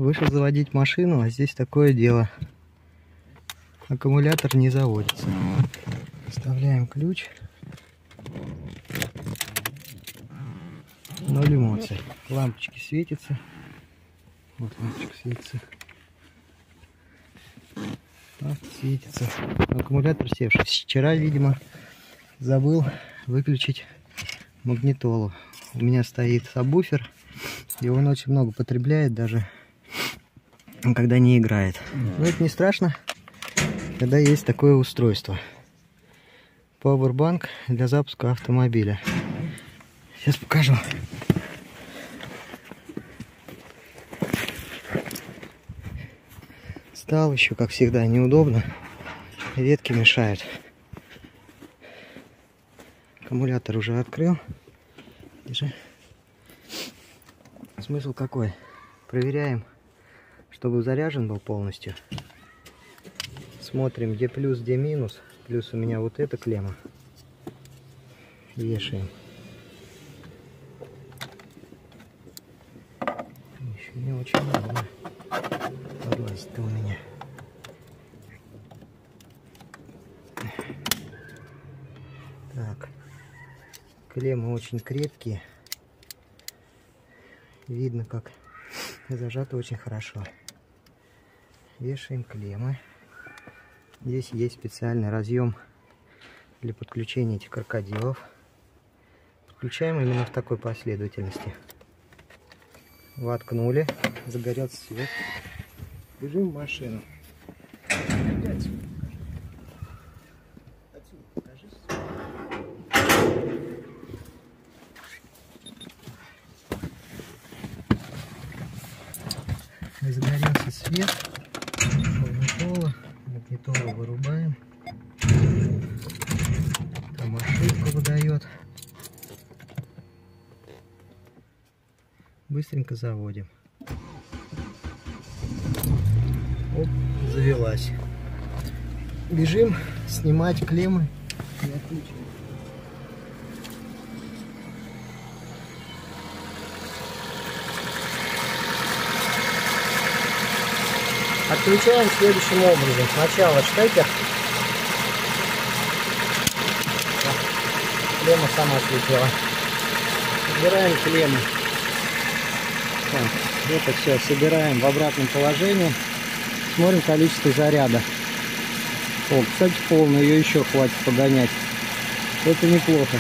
Вышел заводить машину, а здесь такое дело. Аккумулятор не заводится. Вставляем ключ. 0 эмоций. Лампочки светятся. Вот лампочка светится. Так, светится. Аккумулятор севший. Вчера, видимо, забыл выключить магнитолу. У меня стоит сабвуфер, и он очень много потребляет, даже когда не играет. Но это не страшно, когда есть такое устройство. Powerbank для запуска автомобиля. Сейчас покажу. Стал еще, как всегда, неудобно. Ветки мешают. Аккумулятор уже открыл. Держи. Смысл какой? Проверяем, чтобы заряжен был полностью. Смотрим, где плюс, где минус. Плюс у меня вот эта клемма. Вешаем. Еще не очень много. Подлазит-то у меня. Так. Клеммы очень крепкие. Видно, как зажато очень хорошо. Вешаем клеммы. Здесь есть специальный разъем для подключения этих крокодилов. Подключаем именно в такой последовательности. Воткнули. Загорелся свет. Бежим в машину. Загорелся свет. Магнитолу вырубаем. Там ошибку выдает. Быстренько заводим. Оп, завелась. Бежим снимать клеммы и отключим. Отключаем следующим образом. Сначала штекер. Клемма сама слетела. Собираем клеммы. Так, это все собираем в обратном положении. Смотрим количество заряда. О, кстати, полная, ее еще хватит погонять. Это неплохо.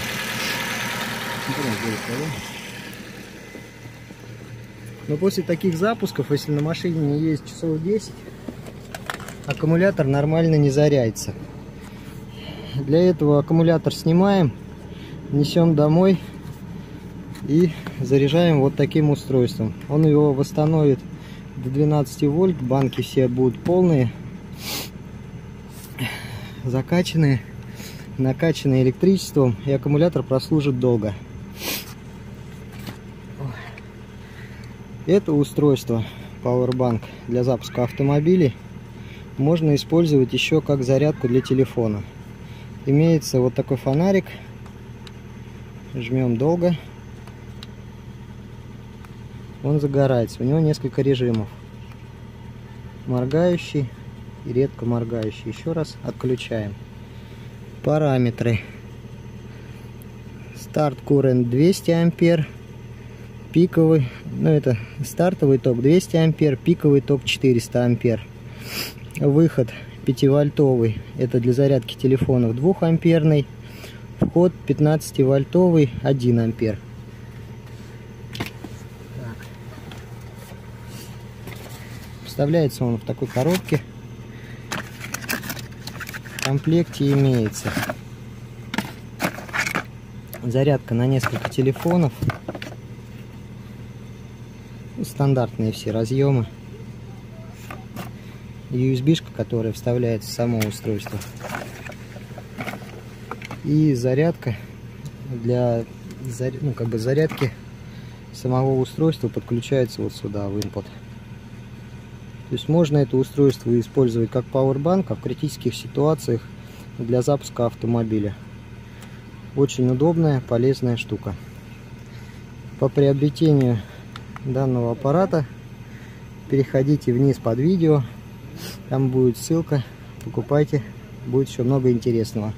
Но после таких запусков, если на машине не ездить часов 10, аккумулятор нормально не зарядится. Для этого аккумулятор снимаем, несем домой и заряжаем вот таким устройством. Он его восстановит до 12 вольт, банки все будут полные, закачанные, накачанные электричеством, и аккумулятор прослужит долго. Это устройство Powerbank для запуска автомобилей можно использовать еще как зарядку для телефона. Имеется вот такой фонарик. Жмем долго. Он загорается. У него несколько режимов. Моргающий и редко моргающий. Еще раз отключаем. Параметры. Старт current 200 ампер. Пиковый, ну это стартовый ток 200 ампер, пиковый ток 400 ампер. Выход 5-вольтовый, это для зарядки телефонов 2 амперный. Вход 15-вольтовый 1 ампер. Так. Вставляется он в такой коробке. В комплекте имеется зарядка на несколько телефонов. Стандартные все разъемы. USB-шка, которая вставляется в само устройство. И зарядка для зарядки самого устройства подключается вот сюда, в input. То есть можно это устройство использовать как Powerbank, а в критических ситуациях для запуска автомобиля. Очень удобная, полезная штука. По приобретению данного аппарата переходите вниз под видео, там будет ссылка, покупайте, будет еще много интересного.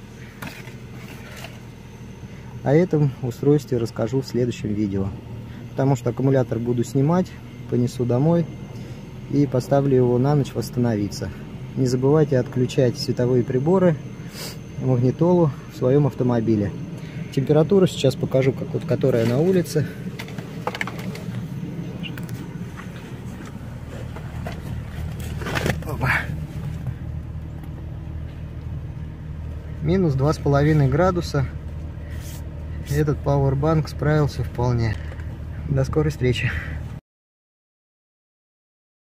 О этом устройстве расскажу в следующем видео, потому что аккумулятор буду снимать, понесу домой и поставлю его на ночь восстановиться. Не забывайте отключать световые приборы, магнитолу в своем автомобиле. Температуру сейчас покажу, которая на улице. Опа. Минус 2,5 градуса. Этот пауэрбанк справился вполне. До скорой встречи.